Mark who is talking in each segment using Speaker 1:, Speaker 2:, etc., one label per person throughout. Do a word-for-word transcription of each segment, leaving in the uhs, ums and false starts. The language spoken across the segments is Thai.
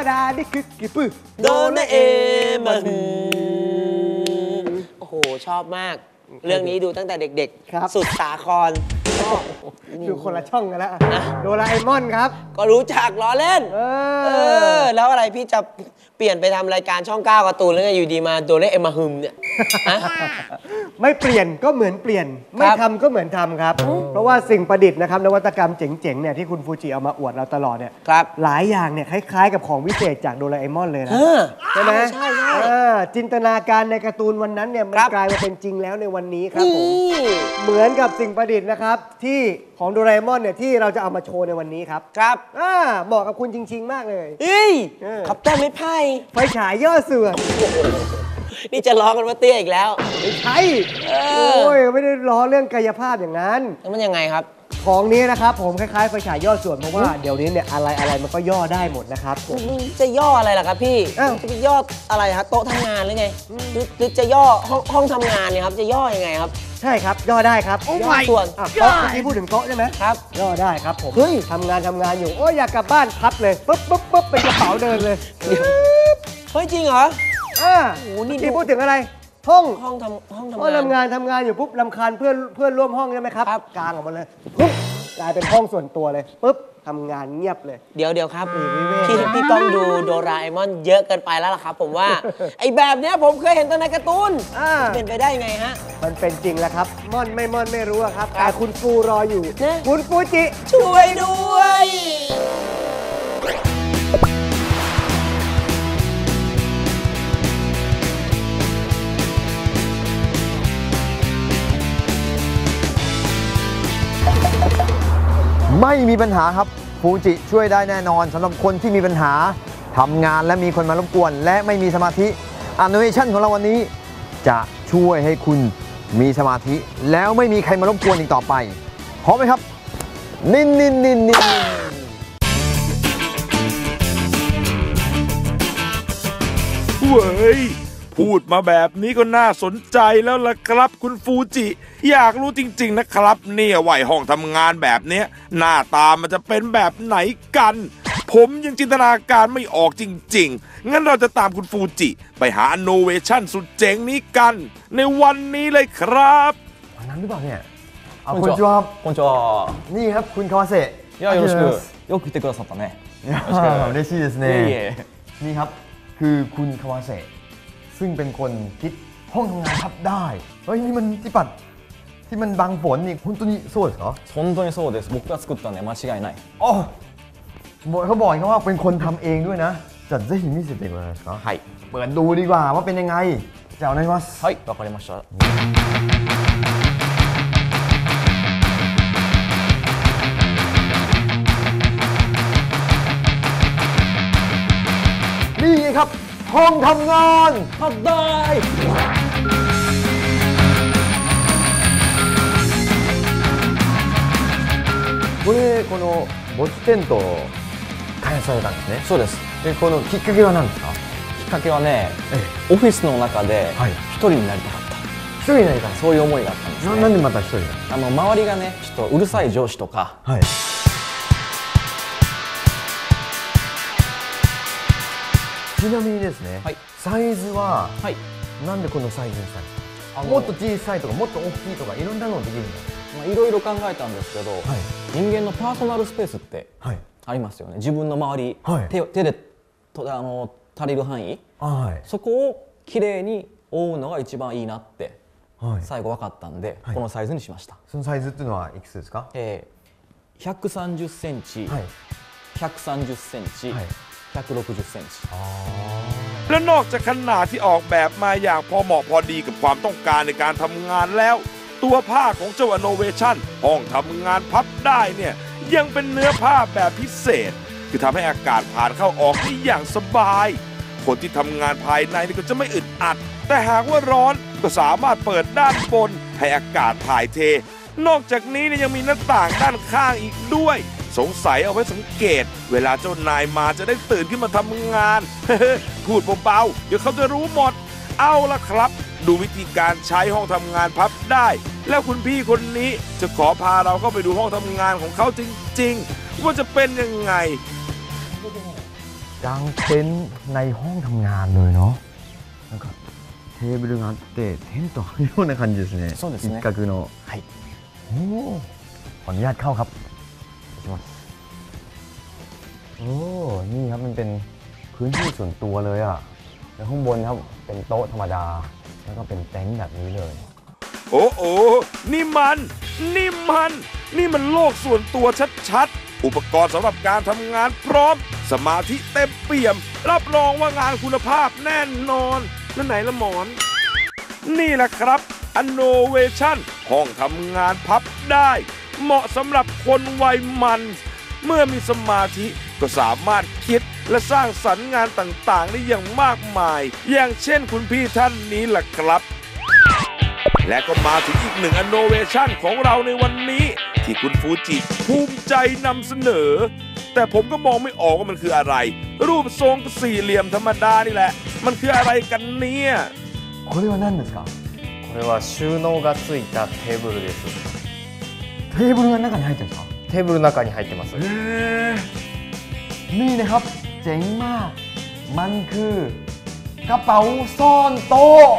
Speaker 1: ดาดิคือกิปุ
Speaker 2: โดนาเอมาโอ้โหชอบมากเรื่องนี้ดูตั้งแต่เด็กๆสุดสาคร
Speaker 1: ดูคนละช่องกันแล้วโดราเอมอนครับ
Speaker 2: ก็รู้จักล้อเล่นเออแล้วอะไรพี่จะเปลี่ยนไปทำรายการช่องเก้าการ์ตูนแล้วไงอยู่ดีมาโดราเอมาฮึมเนี่ย
Speaker 1: ไม่เปลี่ยนก็เหมือนเปลี่ยนไม่ทำก็เหมือนทำครับเพราะว่าสิ่งประดิษฐ์นะครับนวัตกรรมเจ๋งๆเนี่ยที่คุณฟูจิเอามาอวดเราตลอดเนี่ยหลายอย่างเนี่ยคล้ายๆกับของวิเศษจากโดราเอมอนเลยนะใช่ไหมใช่ใช่จินตนาการในการ์ตูนวันนั้นเนี่ยมันกลายมาเป็นจริงแล้วในวันนี้ครับผมเหมือนกับสิ่งประดิษฐ์นะครับที่ของโดราเอมอนเนี่ยที่เราจะเอามาโชว์ในวันนี้ครับ
Speaker 2: ครับ
Speaker 1: เหมาะกับคุณจริงๆมากเลย
Speaker 2: เฮ้ยขับต้นไม้ไผ่
Speaker 1: ไฟฉายย่อส่วน
Speaker 2: นี่จะล้อกันว่าเตี้ยอีกแล้ว
Speaker 1: ไม่ใช่โอ้ยไม่ได้ล้อเรื่องกายภาพอย่างนั้น
Speaker 2: แล้วมันยังไงครับ
Speaker 1: ของนี้นะครับผมคล้ายๆไฟฉายย่อส่วนเพราะว่าเดี๋ยวนี้เนี่ยอะไรอะไรมันก็ย่อได้หมดนะครับ
Speaker 2: จะย่ออะไรล่ะครับพี่จะย่ออะไรครับโต๊ะทำงานหรือไงหรือจะย่อห้องห้องทำงานเนี่ยครับจะย่อยังไงครับ
Speaker 1: ใช่ครับย่อได้ครับ
Speaker 2: ย่อส่วน
Speaker 1: โต๊ะที่พูดถึงโต๊ะใช่ไหมครับย่อได้ครับผมเฮ้ยทำงานทำงานอยู่โอ้ยอยากกลับบ้านพับเลยปุ๊บปุ๊บปุ๊บเป็นกระเป๋าเดินเลย
Speaker 2: เฮ้ยจริงเหรอ
Speaker 1: อ่าโอ้นี่พูดถึงอะไรห้อง
Speaker 2: ห้องทำห้องทำงาน
Speaker 1: ห้องทำงานทำงานอยู่ปุ๊บรำคาญเพื่อนเพื่อนร่วมห้องใช่ไหมครับกลางออกมาเลยปุ๊บกลายเป็นห้องส่วนตัวเลยปุ๊บทำงานเงียบเลย
Speaker 2: เดี๋ยวเดี๋ยวครับพี่พี่ต้องดูโดราเอมอนเยอะเกินไปแล้วล่ะครับผมว่าไอ้แบบเนี้ยผมเคยเห็นตอนในการ์ตูนเป็นไปได้ไงฮะ
Speaker 1: มันเป็นจริงแล้วครับม่อนไม่ม่อนไม่รู้ครับแต่คุณฟูรออยู่คุณฟูจิ
Speaker 2: ช่วยด้วย
Speaker 3: ไม่มีปัญหาครับฟูจิช่วยได้แน่นอนสำหรับคนที่มีปัญหาทำงานและมีคนมารบกวนและไม่มีสมาธิอันโนเวชั่นของเราวันนี้จะช่วยให้คุณมีสมาธิแล้วไม่มีใครมารบกวนอีกต่อไปพร้อมไหมครับนินนินนินนิน
Speaker 4: เว้ยพูดมาแบบนี้ก็น่าสนใจแล้วล่ะครับคุณฟูจิอยากรู้จริงๆนะครับเนี่ยว่าห้องทำงานแบบนี้หน้าตามันจะเป็นแบบไหนกันผมยังจินตนาการไม่ออกจริงๆงั้นเราจะตามคุณฟูจิไปหาอินโนเวชั่นสุดเจ๋งนี้กันในวันนี้เลยครับ
Speaker 3: วันนั้นหรือเปล่าเนี่ยเอาคุณจวบ
Speaker 5: こんにちは
Speaker 3: นี่ครับคุณคาวาเซะ
Speaker 5: いやよろしくよく来てくださったね
Speaker 3: 嬉しいですねนี่ครับคือคุณคาวาเซะซึ่งเป็นคนคิดห้องทำงานพับได้เฮ้ยนี่มันที่ปัดที่มันบังฝนนี่本当にそうですか
Speaker 5: 本当にそうです僕が作ったんで間違いない
Speaker 3: อ๋อเขาบอกเขาว่าเป็นคนทำเองด้วยนะจะぜひ見せてくださいครับ
Speaker 5: はい
Speaker 3: เปิดดูดีกว่าว่าเป็นยังไงจะเอาในมัส
Speaker 5: はいわかりました
Speaker 3: นี่ครับห้องทำงาน
Speaker 5: พับได้
Speaker 3: これこの墓地テントを開発されたんですね
Speaker 5: そうです
Speaker 3: でこのきっかけは何ですか
Speaker 5: きっかけはねオフィスの中で一人になりたかった
Speaker 3: 一人になりたかった
Speaker 5: そういう思いがあったんですね
Speaker 3: なんでまた一人
Speaker 5: あの周りがねちょっとうるさい上司とかはい
Speaker 3: ちなみにですね、はい、サイズは、はい、なんでこのサイズにしたんですかもっと小さいとかもっと大きいとかいろんなのできるんです
Speaker 5: まあいろいろ考えたんですけど、はい、人間のパーソナルスペースってありますよね自分の周り、はい、手, 手でとあの足りる範囲、はい、そこをきれいに覆うのが一番いいなって、はい、最後分かったんで、はい、このサイズにしました
Speaker 3: そのサイズっていうのはいくつですか、
Speaker 5: えー、ひゃくさんじゅっセンチ、はい、ひゃくさんじゅっセンチ、はいひゃくろくじゅっセンチ
Speaker 4: และนอกจากขนาดที่ออกแบบมาอย่างพอเหมาะพอดีกับความต้องการในการทำงานแล้วตัวผ้าของเจ้า Innovation ห้องทำงานพับได้เนี่ยยังเป็นเนื้อผ้าแบบพิเศษคือทำให้อากาศผ่านเข้าออกได้อย่างสบายคนที่ทำงานภายในนี่ก็จะไม่อึดอัดแต่หากว่าร้อนก็สามารถเปิดด้านบนให้อากาศถ่ายเทนอกจากนี้ยังมีหน้าต่างด้านข้างอีกด้วยสงสัยเอาไว้สังเกตเวลาเจ้านายมาจะได้ตื่นขึ้นมาทำงานพูดเบาๆเดี๋ยวเขาจะรู้หมดเอาล่ะครับดูวิธีการใช้ห้องทำงานพับได้แล้วคุณพี่คนนี้จะขอพาเราเข้าไปดูห้องทำงานของเขาจริงๆว่าจะเป็นยังไง
Speaker 3: กางเต็นท์ในห้องทำงานเลยเนาะなんかテーブルがあってテント張るような感じですね。
Speaker 5: そうですね。
Speaker 3: 一角の。
Speaker 5: はい。
Speaker 3: おお。ขออนุญาตเข้าครับโอ้นี่ครับมันเป็นพื้นที่ส่วนตัวเลยอ่ะแล้วข้างบนครับเป็นโต๊ะธรรมดาแล้วก็เป็นเต็นท์แบบนี้เลย
Speaker 4: โอ้โหนี่มันนี่มันนี่มันโลกส่วนตัวชัดๆอุปกรณ์สำหรับการทำงานพร้อมสมาธิเต็มเปี่ยมรับรองว่างานคุณภาพแน่นอนแล้วไหนละหมอนนี่แหละครับ Innovation ห้องทำงานพับได้เหมาะสำหรับคนวัยมันเมื่อมีสมาธิก็สามารถคิดและสร้างสรรค์งานต่างๆได้อย่างมากมายอย่างเช่นคุณพี่ท่านนี้แหละครับและก็มาถึงอีกหนึ่ง Innovation ของเราในวันนี้ที่คุณฟูจิภูมิใจนำเสนอแต่ผมก็มองไม่ออกว่ามันคืออะไรรูปทรงสี่เหลี่ยมธรรมดานี่แหละมันคืออะไรกันเนี่ย
Speaker 3: これは何ですか
Speaker 6: これは収納がついたテーブルです
Speaker 3: テーブルが中に入ってるんですか
Speaker 6: テーブルの中に入ってます
Speaker 3: へえนี่นะครับเจ๋งมากมันคือกระเป๋าซ่อนโต๊ะ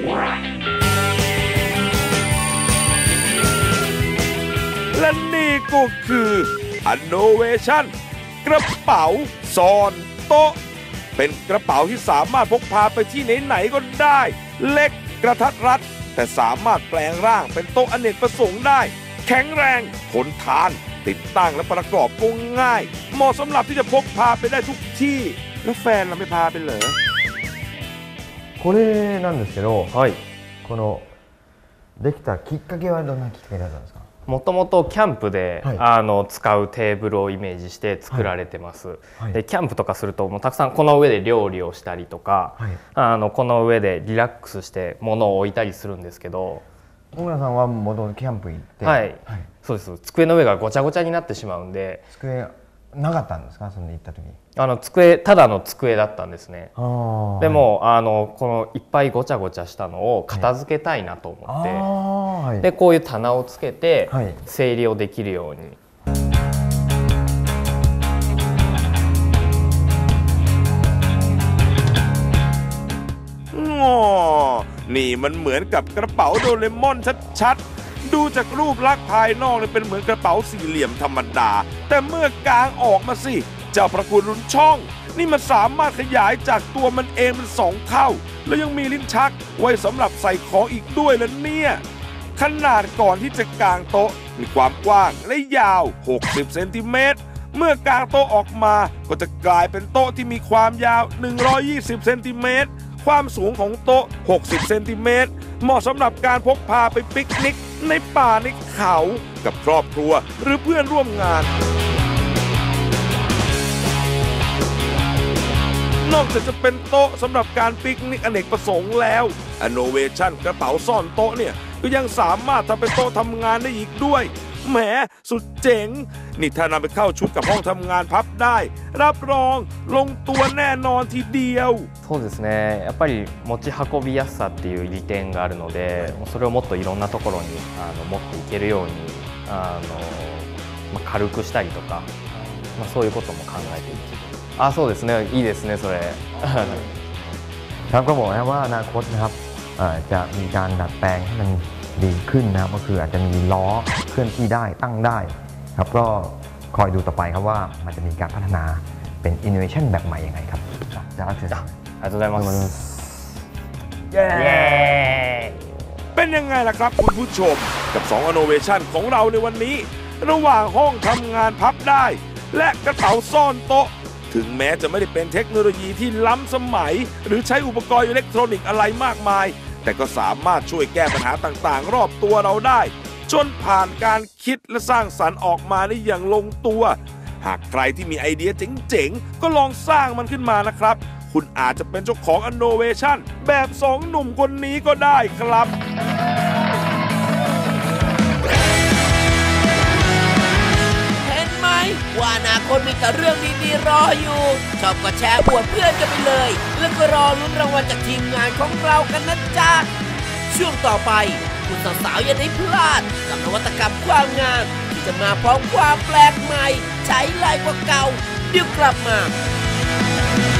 Speaker 4: และนี่ก็คือ Innovation กระเป๋าซ่อนโต๊ะเป็นกระเป๋าที่สามารถพกพาไปที่ไหนๆก็ได้เล็กกระทัดรัดแต่สามารถแปลงร่างเป็นโต๊ะอเนกประสงค์ได้แข็งแรงทนทานติดตั้งและประกอบก็ง่ายเหมาะสำหรับที่จะพกพาไปได้ทุกที่แล้วแฟนเราไม่พาไปเหรอ
Speaker 3: これなんですけど、はい、このできたきっかけはどんなきっかけだったんですか
Speaker 6: もともとキャンプで、はい、あの使うテーブルをイメージして作られてます、はいはい、でキャンプとかするともうたくさんこの上で料理をしたりとか、はい、あのこの上でリラックスして物を置いたりするんですけど
Speaker 3: 小村さんはもともとキャンプ行って、
Speaker 6: はい、はい、そうです机の上がごちゃごちゃになってしまうんで
Speaker 3: 机なかったんですかその行った時
Speaker 6: あの机ただの机だったんですねでも、はい、あのこのいっぱいごちゃごちゃしたのを片付けたいなと思って、はい、でこういう棚をつけて整理をできるように、
Speaker 4: อ๋อนี่มันเหมือนกับกระเป๋าโดเรมอนชัดๆดูจากรูปลักษณ์ภายนอกเนี่ยเป็นเหมือนกระเป๋าสี่เหลี่ยมธรรมดาแต่เมื่อกางออกมาสิเจ้าพระคุณลุ้นช่องนี่มันสามารถขยายจากตัวมันเองเป็นสองเท่าแล้วยังมีลิ้นชักไว้สำหรับใส่ของอีกด้วยแล้วเนี่ยขนาดก่อนที่จะกางโต๊ะมีความกว้างและยาวหกสิบเซนติเมตรเมื่อกางโต๊ะออกมาก็จะกลายเป็นโต๊ะที่มีความยาวหนึ่งร้อยยี่สิบเซนติเมตรความสูงของโต๊ะหกสิบเซนติเมตรเหมาะสำหรับการพกพาไปปิกนิกในป่าในเขากับครอบครัวหรือเพื่อนร่วมงานนอกจากจะเป็นโต๊ะสำหรับการปิกนิกอเนกประสงค์แล้ว Innovation กระเป๋าซ่อนโต๊ะเนี่ยก็ยังสามารถทำเป็นโต๊ะทำงานได้อีกด้วยแหมสุดเจ๋งนี่ถ้านำไปเข้าชุดกับห้องทำงานพับได้รับรองลงตัวแน่นอนทีเดียว
Speaker 6: そうですねやっぱり持ち運びやすさっていう利点があるのでそれをもっといろんなところにあの持っていけるようにあの、まあ、軽くしたりとか、まあ、そういうことも考えていきあそうですねいいですねそれ
Speaker 3: ครับก็บอกนะว่าอนาคตนะครับจะมีการดัดแปลงให้มันดีขึ้นนะครับก็คืออาจจะมีล้อเคลื่อนที่ได้ตั้งได้ครับก็คอยดูต่อไปครับว่ามันจะมีการพัฒนาเป็น innovation แบบใหม่ยังไงครับจะรักเสีย
Speaker 6: ありがとうございます
Speaker 4: เย้เป็นยังไงล่ะครับคุณผู้ชมกับสอง Innovation ของเราในวันนี้ระหว่างห้องทำงานพับได้และกระเป๋าซ่อนโต๊ะถึงแม้จะไม่ได้เป็นเทคโนโลยีที่ล้ำสมัยหรือใช้อุปกรณ์อิเล็กทรอนิกส์อะไรมากมายแต่ก็สามารถช่วยแก้ปัญหาต่างๆรอบตัวเราได้จนผ่านการคิดและสร้างสรรค์ออกมาได้อย่างลงตัวหากใครที่มีไอเดียเจ๋งๆก็ลองสร้างมันขึ้นมานะครับคุณอาจจะเป็นเจ้าของ Innovation แบบสองหนุ่มคนนี้ก็ได้ครับ
Speaker 2: เห็นไหมว่าอนาคตมีแต่เรื่องดีๆรออยู่ชอบก็แชร์อวดเพื่อนกันไปเลยแล้วก็รอลุ้นรางวัลจากทีมงานของเรากันนะจ๊ะช่วงต่อไปคุณสาวๆอย่าได้พลาดกับนวัตกรรมความงามที่จะมาพร้อมความแปลกใหม่ใช้ลายกว่าเก่าเดี๋ยวกลับมา 「